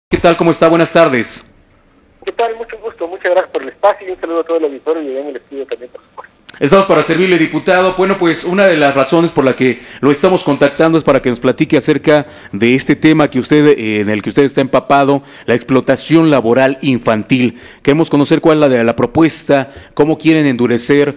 ¿Qué tal? ¿Cómo está? Buenas tardes. ¿Qué tal? Mucho gusto, muchas gracias por el espacio y un saludo a todo el auditorio y en el estudio también, por supuesto. Estamos para servirle, diputado. Bueno, pues una de las razones por la que lo estamos contactando es para que nos platique acerca de este tema que en el que usted está empapado, la explotación laboral infantil. Queremos conocer cuál es la propuesta, cómo quieren endurecer,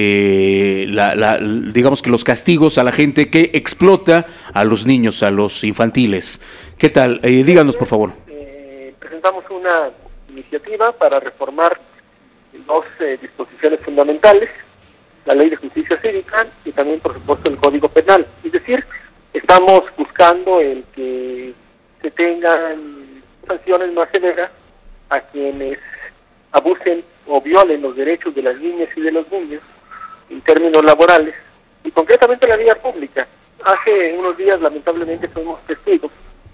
digamos que los castigos a la gente que explota a los niños, a los infantiles. ¿Qué tal? Díganos, por favor. Presentamos una iniciativa para reformar dos disposiciones fundamentales, la Ley de Justicia Cívica y también, por supuesto, el Código Penal. Es decir, estamos buscando el que se tengan sanciones más severas a quienes abusen o violen los derechos de las niñas y de los niños en términos laborales y concretamente en la vía pública. Hace unos días, lamentablemente, fuimos testigos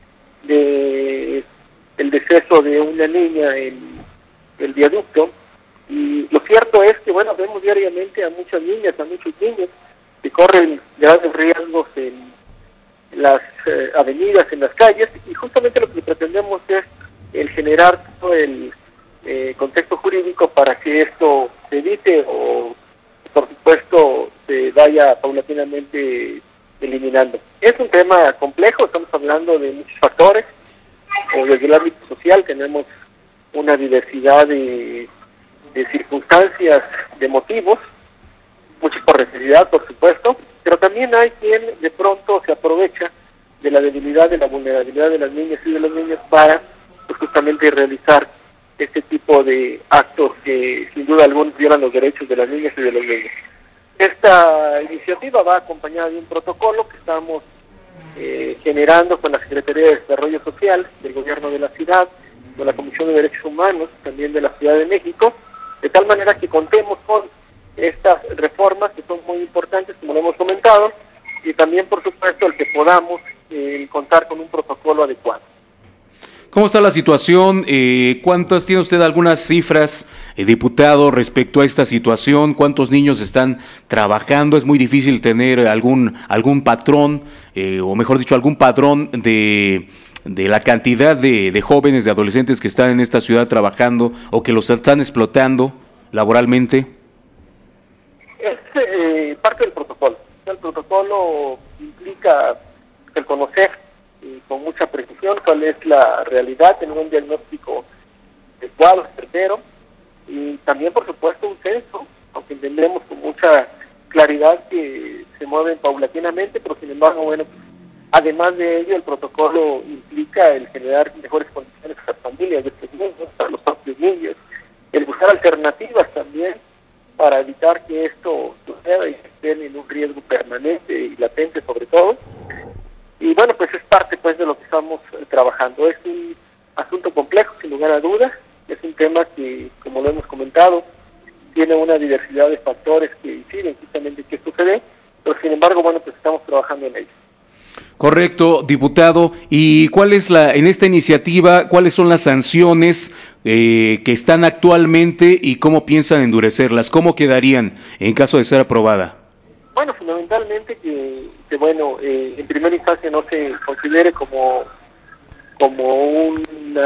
de el deceso de una niña en el viaducto, y lo cierto es que, bueno, vemos diariamente a muchas niñas, a muchos niños que corren graves riesgos en las avenidas, en las calles, y justamente lo que pretendemos es el generar todo el contexto jurídico para que esto se evite o, por supuesto, se vaya paulatinamente eliminando. Es un tema complejo, estamos hablando de muchos factores. Desde el ámbito social tenemos una diversidad de circunstancias, de motivos, muchos por necesidad, por supuesto, pero también hay quien de pronto se aprovecha de la debilidad, de la vulnerabilidad de las niñas y de los niños para, pues, justamente realizar este tipo de actos que sin duda alguna violan los derechos de las niñas y de los niños. Esta iniciativa va acompañada de un protocolo que estamos generando con la Secretaría de Desarrollo Social del Gobierno de la Ciudad, con la Comisión de Derechos Humanos también de la Ciudad de México, de tal manera que contemos con estas reformas que son muy importantes, como lo hemos comentado, y también, por supuesto, el que podamos contar con un protocolo adecuado. ¿Cómo está la situación? ¿Cuántas tiene usted algunas cifras, diputado, respecto a esta situación? ¿Cuántos niños están trabajando? Es muy difícil tener algún patrón, o mejor dicho, algún padrón de la cantidad de jóvenes, de adolescentes que están en esta ciudad trabajando o que los están explotando laboralmente. Es parte del protocolo. El protocolo implica el conocer con mucha precisión cuál es la realidad, tener un diagnóstico adecuado, certero, y también, por supuesto, un censo, aunque entendemos con mucha claridad que se mueven paulatinamente, pero sin embargo, bueno, además de ello, el protocolo implica el generar mejores condiciones para las familias de estos niños, para los propios niños, el buscar alternativas también para evitar que esto suceda y que estén en un riesgo permanente y latente sobre todo. Y bueno, pues es parte pues de lo que estamos trabajando. Es un asunto complejo, sin lugar a dudas. Es un tema que, como lo hemos comentado, tiene una diversidad de factores que inciden justamente que esto se dé, pero sin embargo, bueno, pues estamos trabajando en ello. Correcto, diputado. ¿Y cuál es en esta iniciativa, cuáles son las sanciones que están actualmente y cómo piensan endurecerlas? ¿Cómo quedarían en caso de ser aprobada? Bueno, fundamentalmente que bueno, en primera instancia no se considere como un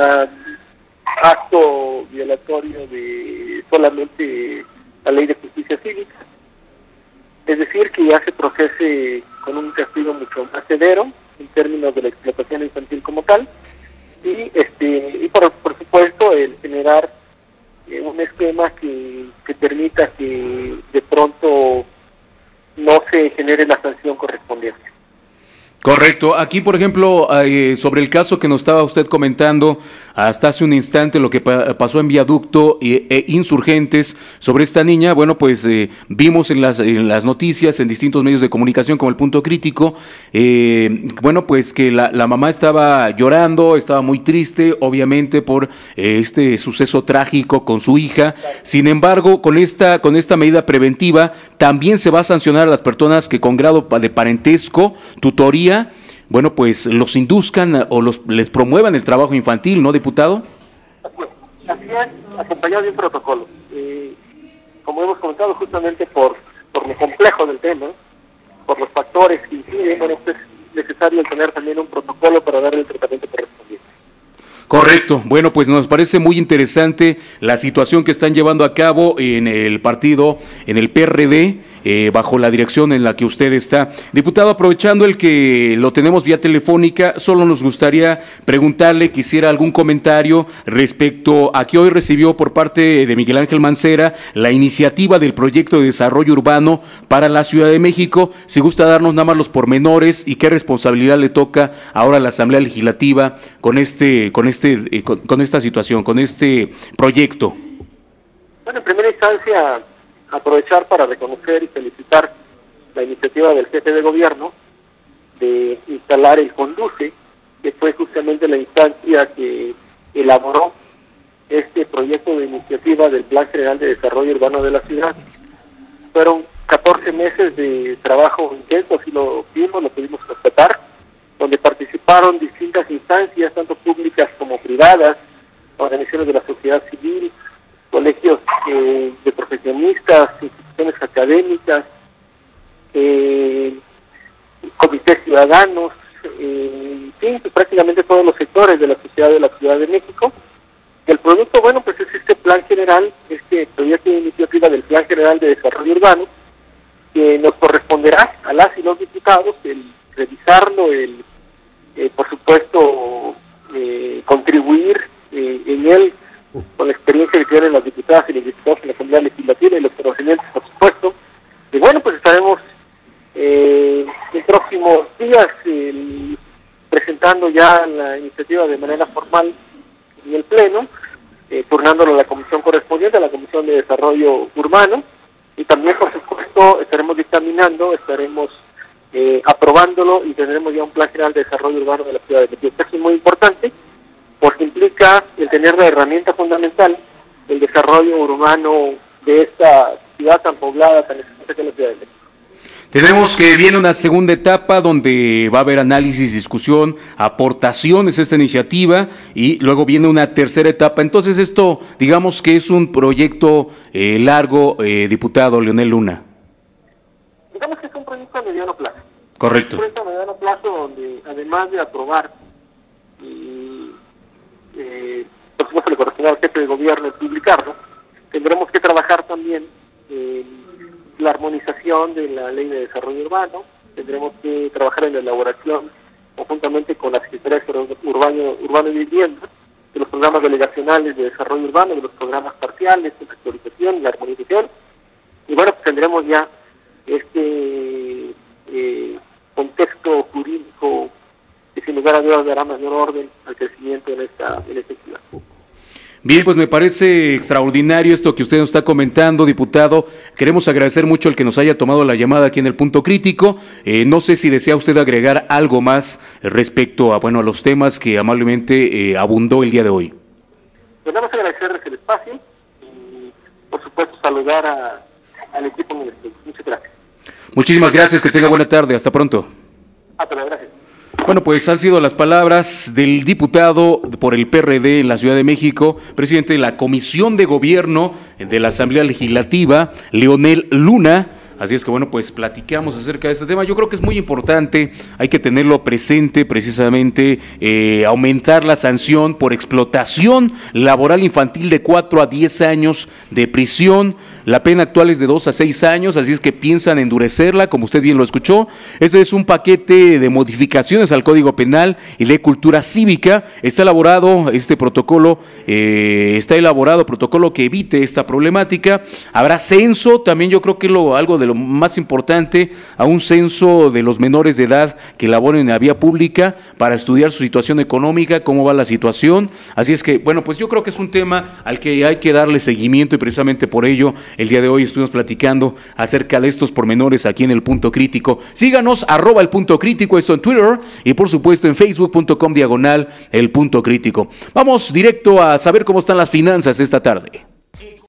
acto violatorio de solamente la Ley de Justicia Cívica, es decir, que ya se procese con un castigo mucho más severo en términos de la explotación infantil como tal, y por supuesto el generar un esquema que permita que de pronto no se genere la sanción correspondiente. Correcto. Aquí, por ejemplo, sobre el caso que nos estaba usted comentando hasta hace un instante, lo que pasó en Viaducto e Insurgentes sobre esta niña, bueno, pues vimos en las noticias, en distintos medios de comunicación como El Punto Crítico, bueno, pues que la mamá estaba llorando, estaba muy triste, obviamente, por este suceso trágico con su hija. Sin embargo, con esta medida preventiva, también se va a sancionar a las personas que con grado de parentesco, tutoría, bueno, pues los induzcan o les promuevan el trabajo infantil, ¿no, diputado? Así es, acompañado de un protocolo. Como hemos comentado, justamente por lo complejo del tema, por los factores que inciden, bueno, es necesario tener también un protocolo para darle el tratamiento correspondiente. Correcto. Bueno, pues nos parece muy interesante la situación que están llevando a cabo en el partido, en el PRD, bajo la dirección en la que usted está. Diputado, aprovechando el que lo tenemos vía telefónica, solo nos gustaría preguntarle, quisiera algún comentario respecto a que hoy recibió por parte de Miguel Ángel Mancera la iniciativa del proyecto de desarrollo urbano para la Ciudad de México. Si gusta darnos nada más los pormenores y qué responsabilidad le toca ahora a la Asamblea Legislativa con esta situación, con este proyecto. Bueno, en primera instancia, aprovechar para reconocer y felicitar la iniciativa del jefe de gobierno de instalar el CONDUCE, que fue justamente la instancia que elaboró este proyecto de iniciativa del Plan General de Desarrollo Urbano de la ciudad. Fueron 14 meses de trabajo intenso, así lo vimos, lo pudimos constatar, donde participaron distintas instancias, tanto públicas como privadas, organizaciones de la sociedad civil, colegios de profesionistas, instituciones académicas, comités ciudadanos, en fin, pues prácticamente todos los sectores de la sociedad de la Ciudad de México. El producto, bueno, pues es este plan general, este proyecto de iniciativa del Plan General de Desarrollo Urbano, que nos corresponderá a las y los diputados el revisarlo, por supuesto, contribuir en él con la experiencia que tienen las diputadas y los diputados en la Asamblea Legislativa y los conocimientos, por supuesto. Y bueno, pues estaremos en próximos días presentando ya la iniciativa de manera formal en el Pleno, turnándolo a la comisión correspondiente, a la Comisión de Desarrollo Urbano, y también, por supuesto, estaremos dictaminando, estaremos aprobándolo y tendremos ya un Plan General de Desarrollo Urbano de la Ciudad de México. Esto es muy importante porque implica el tener la herramienta fundamental, el desarrollo urbano de esta ciudad tan poblada, tan extensa que es la Ciudad de México. Tenemos que viene una segunda etapa donde va a haber análisis, discusión, aportaciones a esta iniciativa y luego viene una tercera etapa. Entonces esto, digamos que es un proyecto largo, diputado Leonel Luna. Digamos que es un proyecto a mediano plazo. Correcto. Un proyecto a mediano plazo donde además de aprobar y por supuesto le corresponde al jefe de gobierno publicarlo, tendremos que trabajar también la armonización de la Ley de Desarrollo Urbano, tendremos que trabajar en la elaboración conjuntamente con la Secretaría de Urbano y Vivienda de los programas delegacionales de desarrollo urbano, de los programas parciales, de la actualización, la armonización, y bueno, pues tendremos ya este contexto jurídico que sin lugar a dudas dará mayor orden al crecimiento en esta ciudad. Bien, pues me parece extraordinario esto que usted nos está comentando, diputado. Queremos agradecer mucho el que nos haya tomado la llamada aquí en el Punto Crítico. No sé si desea usted agregar algo más respecto a los temas que amablemente abundó el día de hoy. Pues nada más agradecerles el espacio y, por supuesto, saludar al equipo ministerial. Muchas gracias. Muchísimas gracias, que tenga buena tarde. Hasta pronto. Hasta luego, gracias. Bueno, pues han sido las palabras del diputado por el PRD en la Ciudad de México, presidente de la Comisión de Gobierno de la Asamblea Legislativa, Leonel Luna. Así es que pues platicamos acerca de este tema. Yo creo que es muy importante, hay que tenerlo presente precisamente, aumentar la sanción por explotación laboral infantil de 4 a 10 años de prisión. La pena actual es de 2 a 6 años, así es que piensan endurecerla, como usted bien lo escuchó. Este es un paquete de modificaciones al Código Penal y Ley Cultura Cívica. Está elaborado este protocolo, protocolo que evite esta problemática. Habrá censo, también yo creo que algo de lo más importante, a un censo de los menores de edad que laboren en la vía pública para estudiar su situación económica, cómo va la situación. Así es que, pues yo creo que es un tema al que hay que darle seguimiento y precisamente por ello el día de hoy estuvimos platicando acerca de estos pormenores aquí en el Punto Crítico. Síganos, @el Punto Crítico, esto en Twitter y por supuesto en facebook.com/el Punto Crítico. Vamos directo a saber cómo están las finanzas esta tarde.